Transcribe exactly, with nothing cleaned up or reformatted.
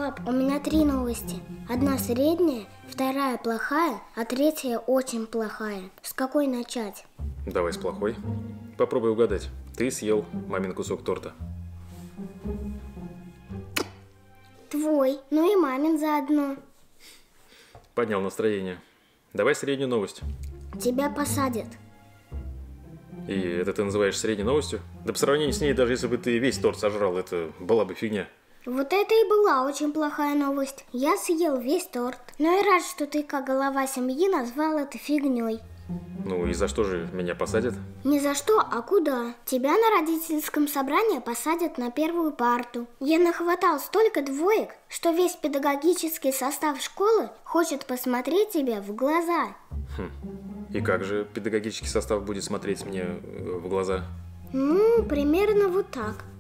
Пап, у меня три новости. Одна средняя, вторая плохая, а третья очень плохая. С какой начать? Давай с плохой. Попробуй угадать. Ты съел мамин кусок торта. Твой, ну и мамин заодно. Поднял настроение. Давай среднюю новость. Тебя посадят. И это ты называешь средней новостью? Да по сравнению с ней, даже если бы ты весь торт сожрал, это была бы фигня. Вот это и была очень плохая новость. Я съел весь торт. Но я рад, что ты, как глава семьи, назвал это фигней. Ну и за что же меня посадят? Ни за что, а куда? Тебя на родительском собрании посадят на первую парту. Я нахватал столько двоек, что весь педагогический состав школы хочет посмотреть тебе в глаза. Хм. И как же педагогический состав будет смотреть мне в глаза? Ну, примерно вот так.